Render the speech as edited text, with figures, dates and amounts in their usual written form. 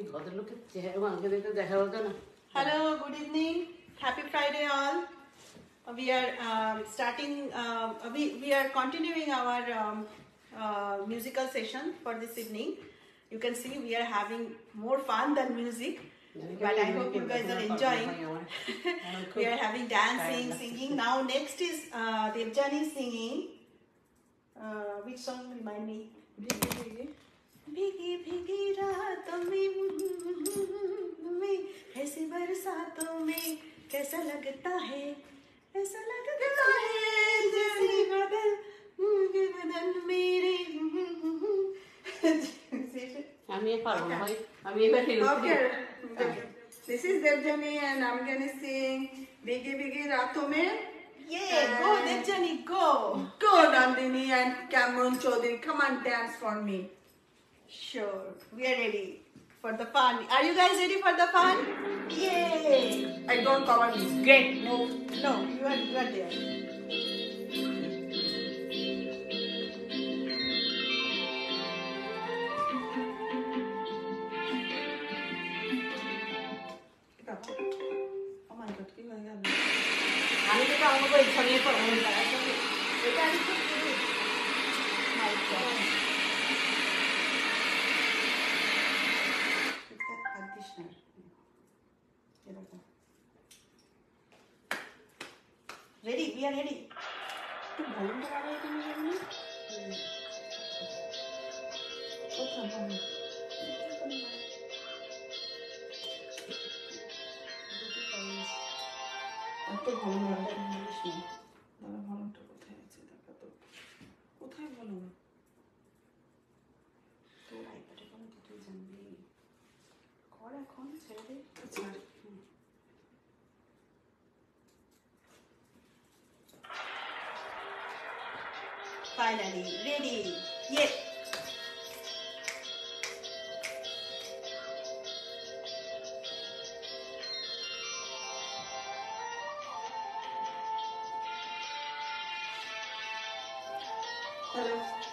Hello, good evening. Happy Friday, all. We are starting. We are continuing our musical session for this evening. You can see we are having more fun than music, but I hope you guys are enjoying. We are having dancing, singing. Now next is Devjani singing. Which song remind me? भीगी भीगी रातों में ऐसी बरसातों में कैसा लगता है जैसे बदन मेरे This is Devjani and I'm gonna sing Bhigi Bhigi Raaton Mein. Yeah, go Devjani, go. Go Nandini and Cameron Chaudhary, come and dance for me. Sure, we are ready for the fun. Are you guys ready for the fun? Yay! I don't cover this. Great. No, you are there. Oh my God, কি হয়ে গেল? আমি তো আমাকে ছড়িয়ে পড়ব না আসলে এটা আমি তো করি মাই গড এটা কন্ডিশনার এরকম রেডি we are ready একটু ভলিউমটা বাড়াই দিন আপনি কোথায় ভালো এত ভালো লাগে ইংলিশ না দাদা ভালোটা কোথায় আছে দেখা তো কোথায় ভালো তো আইপ্যাডে কোনো তুই জানবি কর এখন ছেড়ে দে আচ্ছা ফাইনালি রেডি ইয়ে Hello.